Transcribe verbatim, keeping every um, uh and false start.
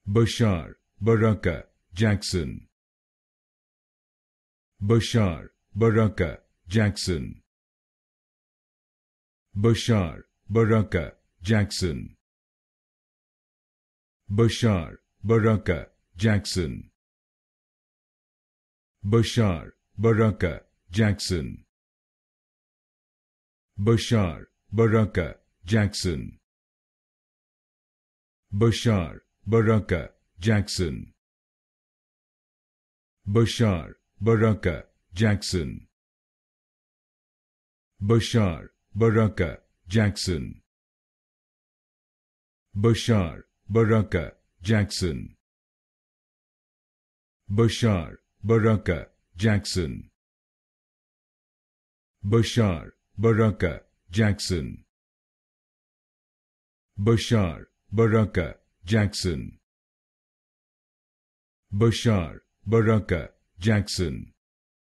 Bashar Barakah Jackson. Bashar Barakah Jackson. Bashar Barakah Jackson. Bashar Barakah Jackson. Bashar Barakah Jackson. Bashar Barakah Jackson. Bashar Barakah Jackson. Bashar Barakah Jackson. Bashar Barakah Jackson. Bashar Barakah Jackson. Bashar Barakah Jackson. Bashar Barakah Jackson. Bashar Barakah Jackson. Bashar Barakah Jackson.